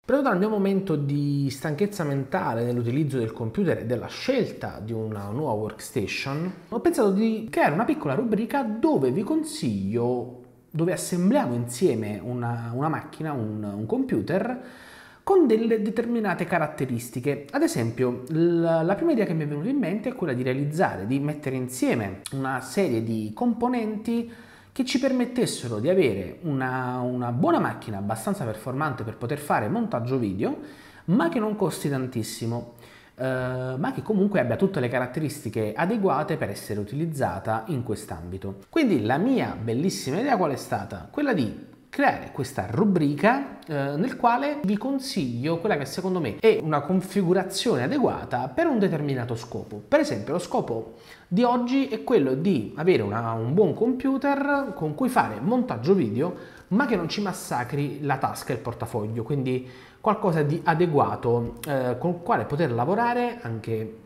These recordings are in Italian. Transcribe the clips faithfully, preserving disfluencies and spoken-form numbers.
Proprio dal mio momento di stanchezza mentale nell'utilizzo del computer e della scelta di una nuova workstation, ho pensato di creare una piccola rubrica dove vi consiglio, dove assembliamo insieme una, una macchina, un, un computer, con delle determinate caratteristiche. Ad esempio, la, la prima idea che mi è venuta in mente è quella di realizzare, di mettere insieme una serie di componenti che ci permettessero di avere una, una buona macchina abbastanza performante per poter fare montaggio video, ma che non costi tantissimo, eh, ma che comunque abbia tutte le caratteristiche adeguate per essere utilizzata in quest'ambito. Quindi la mia bellissima idea qual è stata? Quella di creare questa rubrica eh, nel quale vi consiglio quella che secondo me è una configurazione adeguata per un determinato scopo. Per esempio, lo scopo di oggi è quello di avere una, un buon computer con cui fare montaggio video, ma che non ci massacri la tasca e il portafoglio, quindi qualcosa di adeguato eh, con il quale poter lavorare anche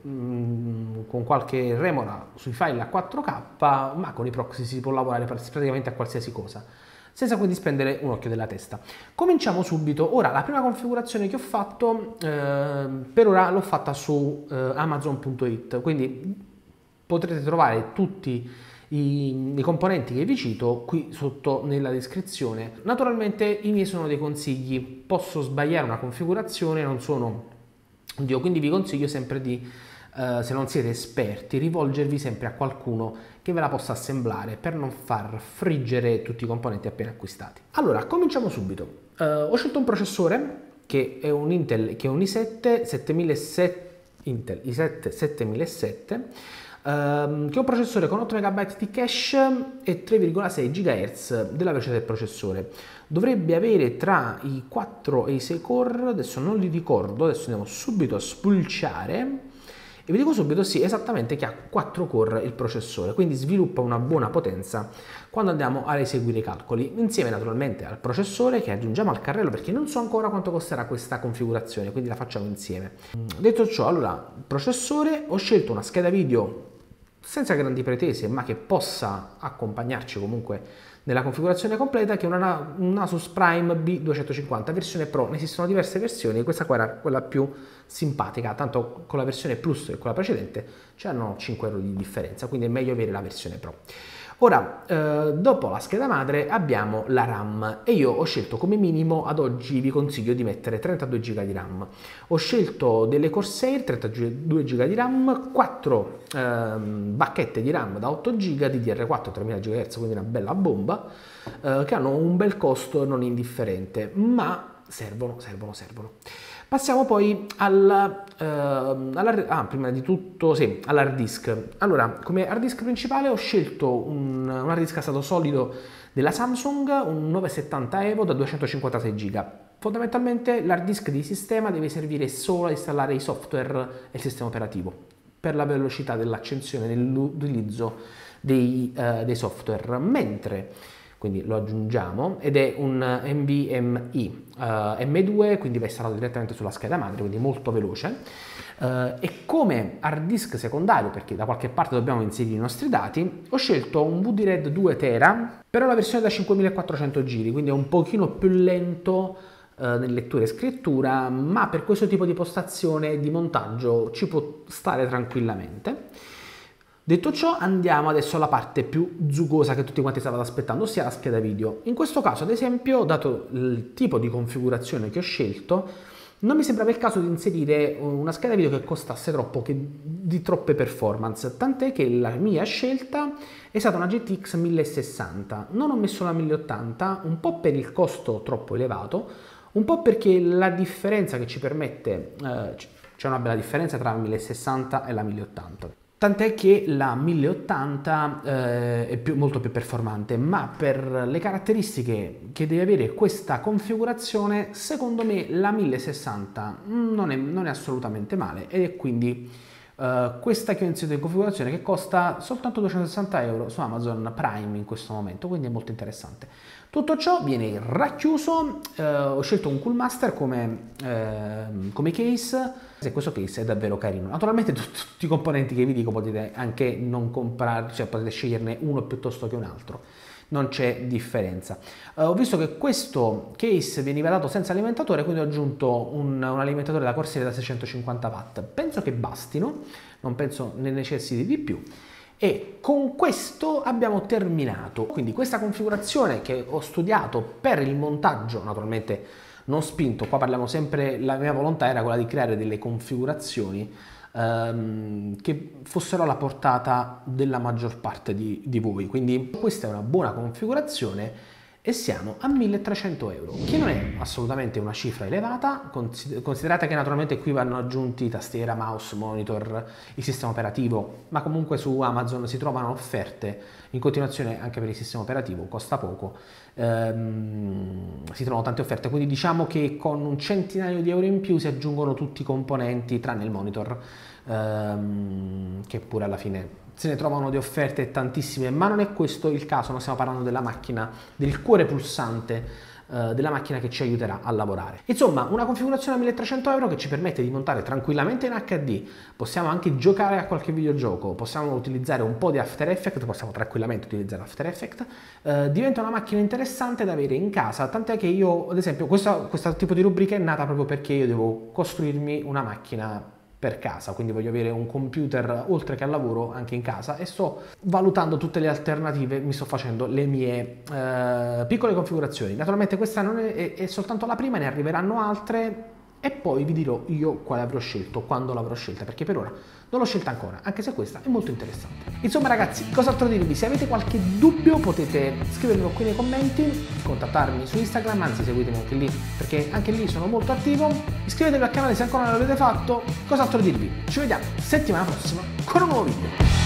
mh, con qualche remora sui file a quattro K, ma con i proxy si può lavorare praticamente a qualsiasi cosa, senza quindi spendere un occhio della testa. Cominciamo subito. Ora, la prima configurazione che ho fatto, eh, per ora l'ho fatta su eh, amazon punto it, quindi potrete trovare tutti i, i componenti che vi cito qui sotto nella descrizione. Naturalmente i miei sono dei consigli, posso sbagliare una configurazione, non sono Dio, quindi vi consiglio sempre di, eh, se non siete esperti, rivolgervi sempre a qualcuno che ve la possa assemblare per non far friggere tutti i componenti appena acquistati. Allora, cominciamo subito. Uh, ho scelto un processore che è un Intel, che è un i sette settemilasette, Intel i sette settemilasette, uh, che è un processore con otto megabyte di cache e tre virgola sei gigahertz della velocità del processore. Dovrebbe avere tra i quattro e i sei core, adesso non li ricordo, adesso andiamo subito a spulciare. E vi dico subito, sì, esattamente, che ha quattro core il processore, quindi sviluppa una buona potenza quando andiamo a eseguire i calcoli, insieme naturalmente al processore che aggiungiamo al carrello, perché non so ancora quanto costerà questa configurazione, quindi la facciamo insieme. Detto ciò, allora, processore, ho scelto una scheda video senza grandi pretese, ma che possa accompagnarci comunque nella configurazione completa, che è una, una Asus Prime B duecentocinquanta versione Pro. Ne esistono diverse versioni, questa qua era quella più simpatica, tanto con la versione Plus e con la precedente c'erano cinque euro di differenza, quindi è meglio avere la versione Pro. Ora, eh, dopo la scheda madre abbiamo la RAM e io ho scelto come minimo, ad oggi vi consiglio di mettere trentadue giga di RAM. Ho scelto delle Corsair, trentadue giga di RAM, quattro ehm, bacchette di RAM da otto giga, D D R quattro tremila gigahertz, quindi una bella bomba, eh, che hanno un bel costo non indifferente, ma servono, servono, servono. Passiamo poi alla, eh, alla, ah, prima di tutto, sì, all'hard disk. Allora, come hard disk principale ho scelto un, un hard disk a stato solido della Samsung, un novecentosettanta Evo da duecentocinquantasei giga. Fondamentalmente l'hard disk di sistema deve servire solo a installare i software e il sistema operativo, per la velocità dell'accensione e dell'utilizzo dei, uh, dei software, mentre quindi lo aggiungiamo ed è un NVMe uh, M due, quindi va installato direttamente sulla scheda madre, quindi molto veloce. Uh, e come hard disk secondario, perché da qualche parte dobbiamo inserire i nostri dati, ho scelto un V D RAID due tera, però la versione da cinquemilaquattrocento giri, quindi è un pochino più lento uh, nel lettura e scrittura, ma per questo tipo di postazione di montaggio ci può stare tranquillamente. Detto ciò, andiamo adesso alla parte più zugosa che tutti quanti stavate aspettando, ossia la scheda video. In questo caso, ad esempio, dato il tipo di configurazione che ho scelto, non mi sembrava il caso di inserire una scheda video che costasse troppo, che di troppe performance, tant'è che la mia scelta è stata una G T X mille sessanta. Non ho messo la mille ottanta, un po' per il costo troppo elevato, un po' perché la differenza che ci permette, eh, c'è una bella differenza tra la mille sessanta e la mille ottanta. Tant'è che la mille ottanta eh, è più, molto più performante, ma per le caratteristiche che deve avere questa configurazione, secondo me la mille sessanta non è, non è assolutamente male, ed è quindi eh, questa che ho inserito in configurazione, che costa soltanto duecentosessanta euro su Amazon Prime in questo momento, quindi è molto interessante. Tutto ciò viene racchiuso, eh, ho scelto un Cool Master come, eh, come case, e questo case è davvero carino. Naturalmente tutti i componenti che vi dico potete anche non comprare, cioè potete sceglierne uno piuttosto che un altro. non c'è differenza. Uh, ho visto che questo case veniva dato senza alimentatore, quindi ho aggiunto un, un alimentatore da corsia da seicentocinquanta watt. Penso che bastino, non penso ne necessiti di più. E con questo abbiamo terminato. Quindi questa configurazione che ho studiato per il montaggio, naturalmente non spinto, qua parliamo sempre, la mia volontà era quella di creare delle configurazioni ehm, che fossero alla portata della maggior parte di, di voi. Quindi questa è una buona configurazione e siamo a milletrecento euro, che non è assolutamente una cifra elevata. Considerate che naturalmente qui vanno aggiunti tastiera, mouse, monitor, il sistema operativo, ma comunque su Amazon si trovano offerte in continuazione anche per il sistema operativo, costa poco, ehm, si trovano tante offerte, quindi diciamo che con un centinaio di euro in più si aggiungono tutti i componenti tranne il monitor, ehm, che pure alla fine se ne trovano di offerte tantissime, ma non è questo il caso, non stiamo parlando della macchina, del cuore pulsante eh, della macchina che ci aiuterà a lavorare. Insomma, una configurazione a milletrecento euro che ci permette di montare tranquillamente in acca di, possiamo anche giocare a qualche videogioco, possiamo utilizzare un po' di After Effects, possiamo tranquillamente utilizzare After Effects, eh, diventa una macchina interessante da avere in casa, tant'è che io, ad esempio, questo, questo tipo di rubrica è nata proprio perché io devo costruirmi una macchina per casa, quindi voglio avere un computer oltre che al lavoro anche in casa e sto valutando tutte le alternative, mi sto facendo le mie eh, piccole configurazioni. Naturalmente questa non è, è, è soltanto la prima, ne arriveranno altre e poi vi dirò io quale avrò scelto, quando l'avrò scelta, perché per ora non l'ho scelta ancora, anche se questa è molto interessante. Insomma ragazzi, cos'altro dirvi? Se avete qualche dubbio potete scrivermelo qui nei commenti, contattarmi su Instagram, anzi seguitemi anche lì perché anche lì sono molto attivo, iscrivetevi al canale se ancora non l'avete fatto. Cos'altro dirvi? Ci vediamo settimana prossima con un nuovo video.